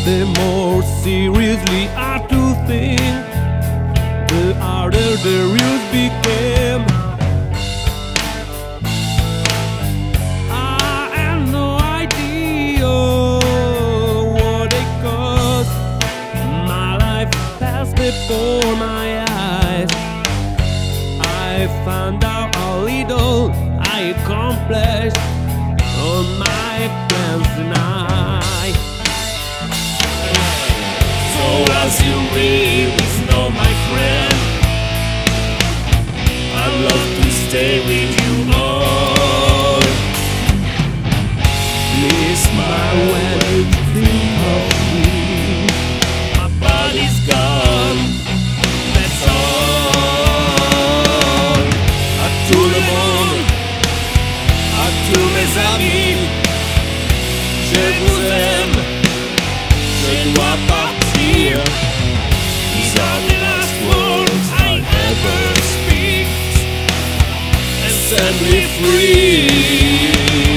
The more seriously I to think, the harder the rules became. I had no idea what it cost. My life passed before my eyes. I found out how little I accomplished on my plans tonight. So as you really know, my friend, I'd love to stay with you all. Please smile when you think of me. My body's gone, that's all. À tout le monde, à tous mes amis, je vous aime, je dois partir. These are the last words I ever speak, and set me free.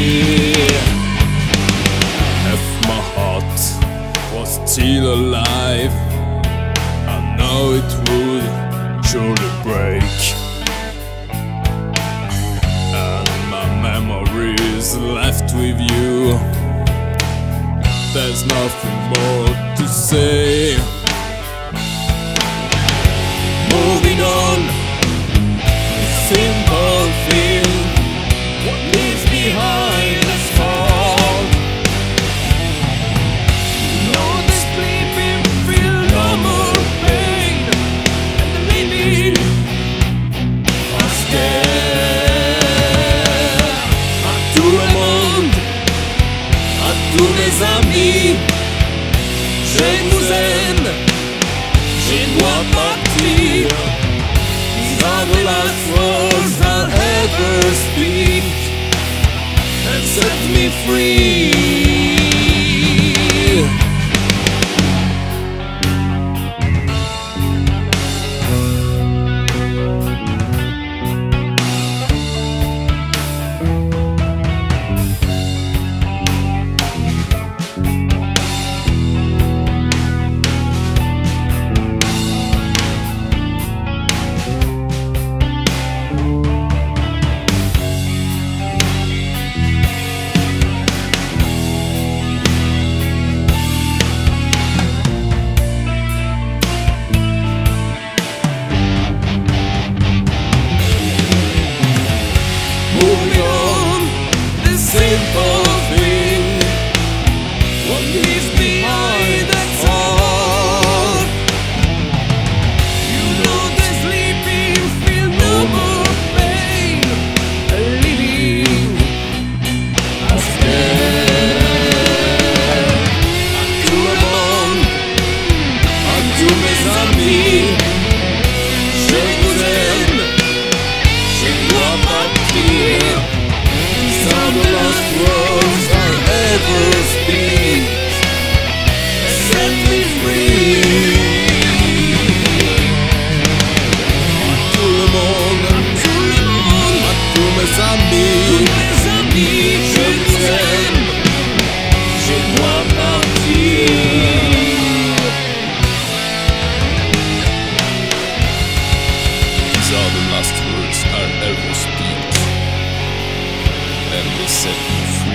If my heart was still alive, I know it would surely break. And my memories left with you, there's nothing more to say. Moving on, a simple thing, what leaves behind us fall. No, the sleeping feel no more pain, and the living are scared. À tout le monde, à tous mes amis, je vous aime, je dois partir. These are the last words I'll ever speak, and set me free. Moving on, the simple thing, what leaves behind, that's all. You know the sleeping feel no more pain, living are scared. À tout le monde, à tous mes amis, je vous aime, je dois partir. These are the last words I'll ever speak, set me free. À tout le monde, à tous mes amis, je vous aime, je dois partir. These are the last words I'll ever speak, and they set me free.